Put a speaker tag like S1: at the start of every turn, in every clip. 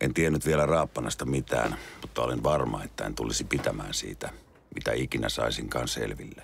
S1: En tiennyt vielä Raappanasta mitään, mutta olin varma, että en tulisi pitämään siitä, mitä ikinä saisinkaan selville.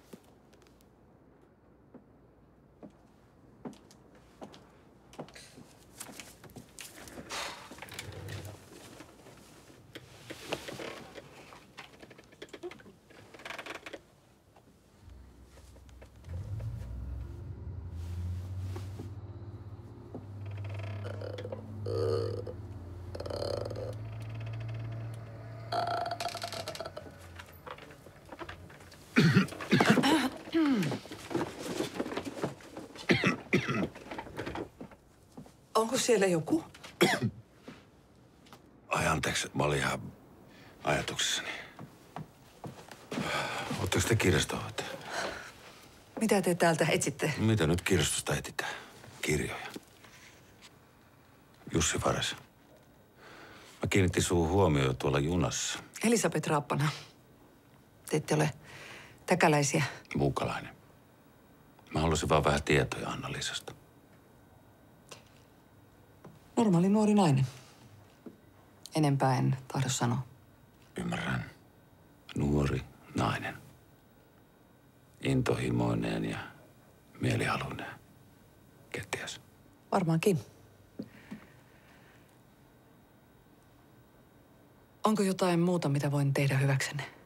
S2: Onko siellä joku?
S1: Ai anteeksi, mä olin ihan ajatuksissani. Oletteko te kirjastonhoitaja?
S2: Mitä te täältä etsitte?
S1: Mitä nyt kirjastosta etsitään? Kirjoja. Jussi Vares. Mä kiinnitin suhun huomioon tuolla junassa.
S2: Elisabeth Raappana. Te ette ole täkäläisiä.
S1: Muukalainen. Mä halusin vaan vähän tietoja Anna-Liisasta.
S2: Normaali nuori nainen. Enempää en tahdo sanoa.
S1: Ymmärrän. Nuori nainen. Intohimoinen ja mielihaluinen. Kenties.
S2: Varmaankin. Onko jotain muuta, mitä voin tehdä hyväksenne?